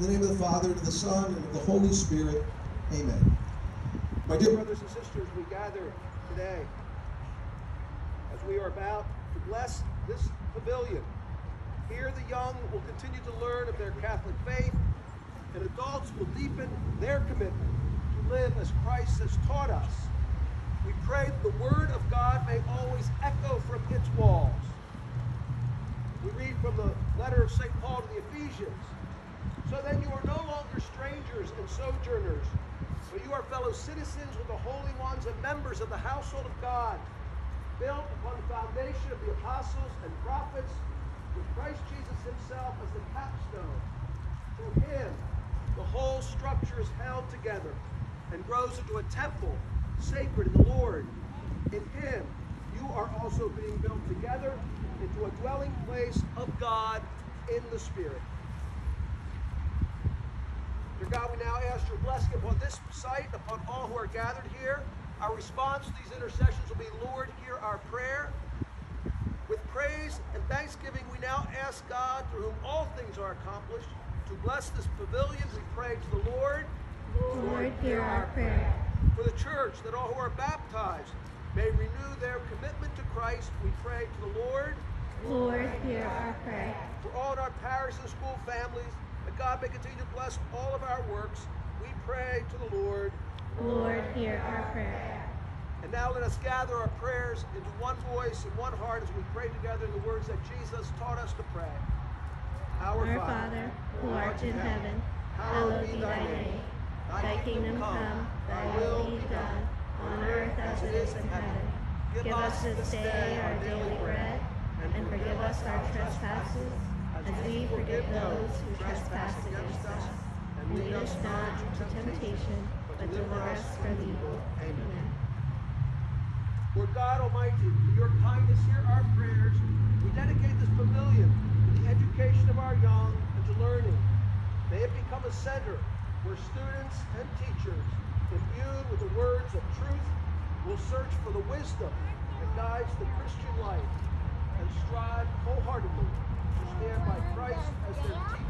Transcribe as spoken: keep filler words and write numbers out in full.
In the name of the Father, and of the Son, and of the Holy Spirit. Amen. My dear brothers and sisters, we gather today as we are about to bless this pavilion. Here the young will continue to learn of their Catholic faith, and adults will deepen their commitment to live as Christ has taught us. We pray that the Word of God may always echo from its walls. We read from the letter of Saint Paul to the Ephesians. So then you are no longer strangers and sojourners, but you are fellow citizens with the holy ones and members of the household of God, built upon the foundation of the apostles and prophets, with Christ Jesus himself as the capstone. Through him, the whole structure is held together and grows into a temple sacred in the Lord. In him, you are also being built together into a dwelling place of God in the Spirit. Dear God, we now ask your blessing upon this site, upon all who are gathered here. Our response to these intercessions will be, Lord, hear our prayer. With praise and thanksgiving, we now ask God, through whom all things are accomplished, to bless this pavilion. We pray to the Lord. Lord, hear our prayer. For the church, that all who are baptized may renew their commitment to Christ, we pray to the Lord. Lord, hear our prayer. For all in our parish and school families, that God may continue to bless all of our works, we pray to the Lord. Lord, hear our prayer. And now let us gather our prayers into one voice and one heart as we pray together in the words that Jesus taught us to pray. Our, Our Father, Father, who art in heaven, hallowed be thy name. Thy kingdom come, thy will be done, on earth as it is in heaven. Give us this day our daily bread, and forgive us our trespasses, as we forgive those who trespass against us. And lead us not into temptation, but deliver us from evil. Amen. Lord God Almighty, for your kindness, hear our prayers. We dedicate this pavilion to the education of our young and to learning. May it become a center where students and teachers, imbued with the words of truth, will search for the wisdom that guides the Christian life and strive wholeheartedly to stand by Christ as their teacher